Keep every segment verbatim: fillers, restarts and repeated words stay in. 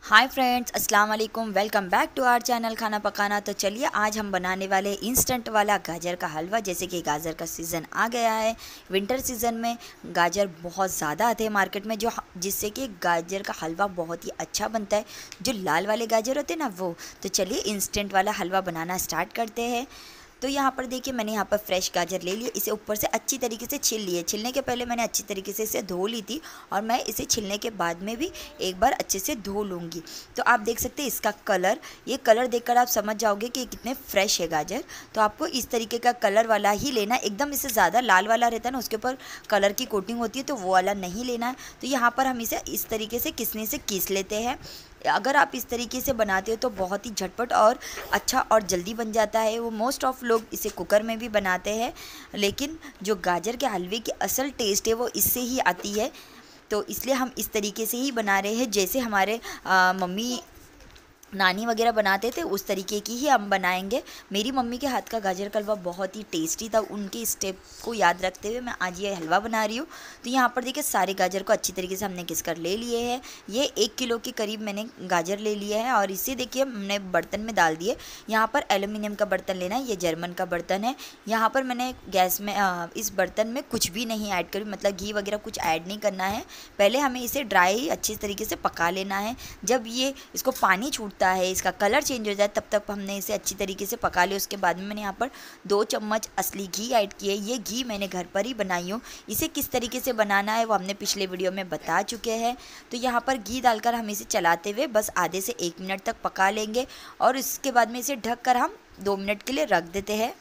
हाय friends, अस्सलाम वालेकुम। Welcome back to our channel खाना पकाना। तो चलिए आज हम बनाने वाले इंस्टेंट वाला गाजर का हलवा। जैसे कि गाजर का सीज़न आ गया है, विंटर सीज़न में गाजर बहुत ज़्यादा आते हैं मार्केट में, जो जिससे कि गाजर का हलवा बहुत ही अच्छा बनता है। जो लाल वाले गाजर होते हैं ना वो। तो चलिए इंस्टेंट वाला हलवा बनाना स्टार्ट करते हैं। तो यहाँ पर देखिए मैंने यहाँ पर फ्रेश गाजर ले लिए। इसे ऊपर से अच्छी तरीके से छिल लिए। छिलने के पहले मैंने अच्छी तरीके से इसे धो ली थी, और मैं इसे छिलने के बाद में भी एक बार अच्छे से धो लूँगी। तो आप देख सकते हैं इसका कलर, ये कलर देखकर आप समझ जाओगे कि कितने फ्रेश है गाजर। तो आपको इस तरीके का कलर वाला ही लेना है। एकदम इससे ज़्यादा लाल वाला रहता है ना, उसके ऊपर कलर की कोटिंग होती है, तो वो वाला नहीं लेना है। तो यहाँ पर हम इसे इस तरीके से किसनी से कीस लेते हैं। अगर आप इस तरीके से बनाते हो तो बहुत ही झटपट और अच्छा और जल्दी बन जाता है। वो मोस्ट ऑफ लोग इसे कुकर में भी बनाते हैं, लेकिन जो गाजर के हलवे की असल टेस्ट है वो इससे ही आती है। तो इसलिए हम इस तरीके से ही बना रहे हैं, जैसे हमारे आ, मम्मी नानी वगैरह बनाते थे उस तरीके की ही हम बनाएंगे। मेरी मम्मी के हाथ का गाजर का हलवा बहुत ही टेस्टी था। उनके स्टेप को याद रखते हुए मैं आज ये हलवा बना रही हूँ। तो यहाँ पर देखिए सारे गाजर को अच्छी तरीके से हमने घिस कर ले लिए हैं। ये एक किलो के करीब मैंने गाजर ले लिए हैं, और इसे देखिए हमने बर्तन में डाल दिए। यहाँ पर एल्यूमिनियम का बर्तन लेना है, ये जर्मन का बर्तन है। यहाँ पर मैंने गैस में आ, इस बर्तन में कुछ भी नहीं ऐड करी, मतलब घी वगैरह कुछ ऐड नहीं करना है। पहले हमें इसे ड्राई अच्छी तरीके से पका लेना है। जब ये इसको पानी छूट है, इसका कलर चेंज हो जाए, तब तक हमने इसे अच्छी तरीके से पका लिया। उसके बाद में मैंने यहाँ पर दो चम्मच असली घी ऐड किए। ये घी मैंने घर पर ही बनाई हूँ। इसे किस तरीके से बनाना है वो हमने पिछले वीडियो में बता चुके हैं। तो यहाँ पर घी डालकर हम इसे चलाते हुए बस आधे से एक मिनट तक पका लेंगे, और इसके बाद में इसे ढक कर हम दो मिनट के लिए रख देते हैं।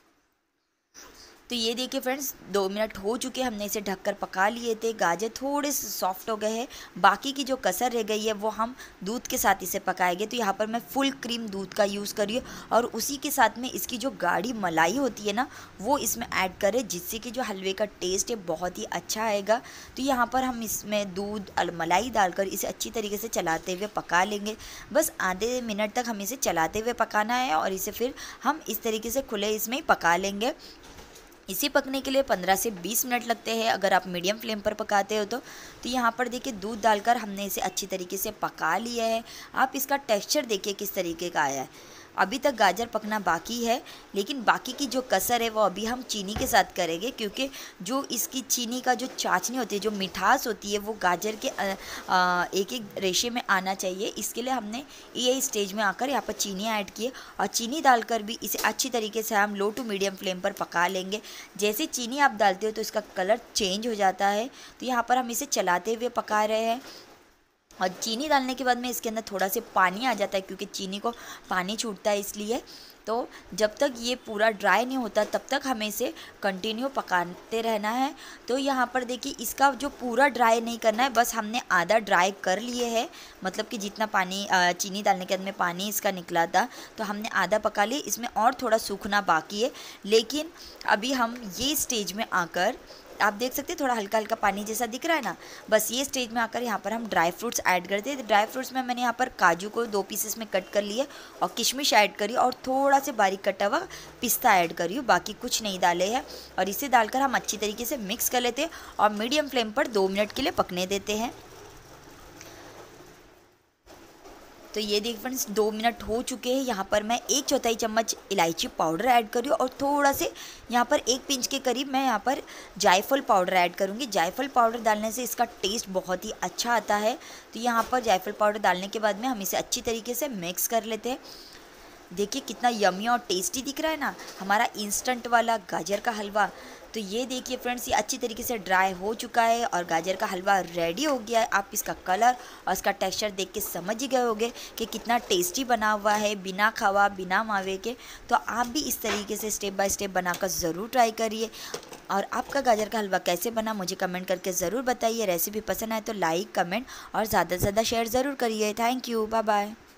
तो ये देखिए फ्रेंड्स, दो मिनट हो चुके, हमने इसे ढककर पका लिए थे। गाजर थोड़े से सॉफ्ट हो गए हैं। बाकी की जो कसर रह गई है वो हम दूध के साथ इसे पकाएंगे। तो यहाँ पर मैं फुल क्रीम दूध का यूज़ करी है, और उसी के साथ में इसकी जो गाढ़ी मलाई होती है ना वो इसमें ऐड करें, जिससे कि जो हलवे का टेस्ट है बहुत ही अच्छा आएगा। तो यहाँ पर हम इसमें दूध और मलाई डालकर इसे अच्छी तरीके से चलाते हुए पका लेंगे। बस आधे मिनट तक हमें इसे चलाते हुए पकाना है, और इसे फिर हम इस तरीके से खुले इसमें ही पका लेंगे। इसे पकने के लिए पंद्रह से बीस मिनट लगते हैं अगर आप मीडियम फ्लेम पर पकाते हो तो। तो यहाँ पर देखिए दूध डालकर हमने इसे अच्छी तरीके से पका लिया है। आप इसका टेक्सचर देखिए किस तरीके का आया है। अभी तक गाजर पकना बाकी है, लेकिन बाकी की जो कसर है वो अभी हम चीनी के साथ करेंगे, क्योंकि जो इसकी चीनी का जो चाशनी होती है, जो मिठास होती है, वो गाजर के आ, आ, एक एक रेशे में आना चाहिए। इसके लिए हमने ये स्टेज में आकर यहाँ पर चीनी ऐड की है, और चीनी डालकर भी इसे अच्छी तरीके से हम लो टू मीडियम फ्लेम पर पका लेंगे। जैसे चीनी आप डालते हो तो इसका कलर चेंज हो जाता है। तो यहाँ पर हम इसे चलाते हुए पका रहे हैं, और चीनी डालने के बाद में इसके अंदर थोड़ा सा पानी आ जाता है, क्योंकि चीनी को पानी छूटता है इसलिए। तो जब तक ये पूरा ड्राई नहीं होता तब तक हमें इसे कंटिन्यू पकाते रहना है। तो यहाँ पर देखिए इसका जो पूरा ड्राई नहीं करना है, बस हमने आधा ड्राई कर लिए है। मतलब कि जितना पानी चीनी डालने के बाद में पानी इसका निकला था, तो हमने आधा पका लिया। इसमें और थोड़ा सूखना बाकी है, लेकिन अभी हम ये स्टेज में आकर आप देख सकते हैं थोड़ा हल्का हल्का पानी जैसा दिख रहा है ना। बस ये स्टेज में आकर यहाँ पर हम ड्राई फ्रूट्स ऐड करते हैं। ड्राई फ्रूट्स में मैंने यहाँ पर काजू को दो पीसेस में कट कर लिए, और किशमिश ऐड करी, और थोड़ा से बारीक कटा हुआ पिस्ता ऐड करी हूँ। बाकी कुछ नहीं डाले हैं, और इसे डालकर हम अच्छी तरीके से मिक्स कर लेते हैं, और मीडियम फ्लेम पर दो मिनट के लिए पकने देते हैं। तो ये देख फ्रेंड्स, दो मिनट हो चुके हैं। यहाँ पर मैं एक चौथाई चम्मच इलायची पाउडर ऐड करी, और थोड़ा से यहाँ पर एक पिंच के करीब मैं यहाँ पर जायफल पाउडर ऐड करूँगी। जायफल पाउडर डालने से इसका टेस्ट बहुत ही अच्छा आता है। तो यहाँ पर जायफल पाउडर डालने के बाद में हम इसे अच्छी तरीके से मिक्स कर लेते हैं। देखिए कितना यमी और टेस्टी दिख रहा है ना हमारा इंस्टेंट वाला गाजर का हलवा। तो ये देखिए फ्रेंड्स, ये अच्छी तरीके से ड्राई हो चुका है, और गाजर का हलवा रेडी हो गया है। आप इसका कलर और इसका टेक्सचर देख के समझ ही गए होंगे कि कितना टेस्टी बना हुआ है, बिना खवा बिना मावे के। तो आप भी इस तरीके से स्टेप बाय स्टेप बनाकर ज़रूर ट्राई करिए। और आपका गाजर का हलवा कैसे बना मुझे कमेंट करके ज़रूर बताइए। रेसिपी पसंद आए तो लाइक, कमेंट और ज़्यादा से ज़्यादा शेयर ज़रूर करिए। Thank you, bye bye.